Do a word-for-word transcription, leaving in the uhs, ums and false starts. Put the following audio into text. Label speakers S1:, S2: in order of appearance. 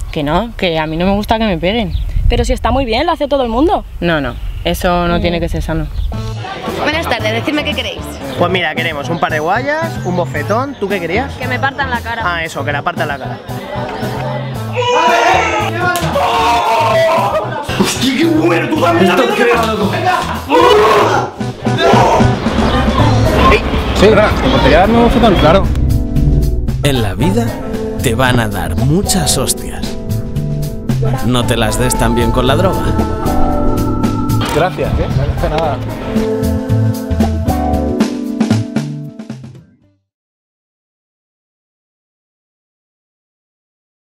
S1: Que no, que a mí no me gusta que me peguen.
S2: Pero si está muy bien, lo hace todo el mundo.
S1: No, no, eso no mm. tiene que ser sano.
S3: Buenas tardes, decidme qué queréis.
S4: Pues mira, queremos un par de guayas, un bofetón. ¿Tú qué querías?
S3: Que me partan la cara.
S4: Ah, eso, que la partan la cara.
S5: ¡Hostia, qué bueno! ¡Tú también!
S6: ¡Esto creo, loco!
S7: Sí, verdad, ¿te importaría darme un bofetón? Claro.
S8: En la vida te van a dar muchas hostias. No te las des tan bien con la droga.
S7: Gracias, ¿eh? No hace nada.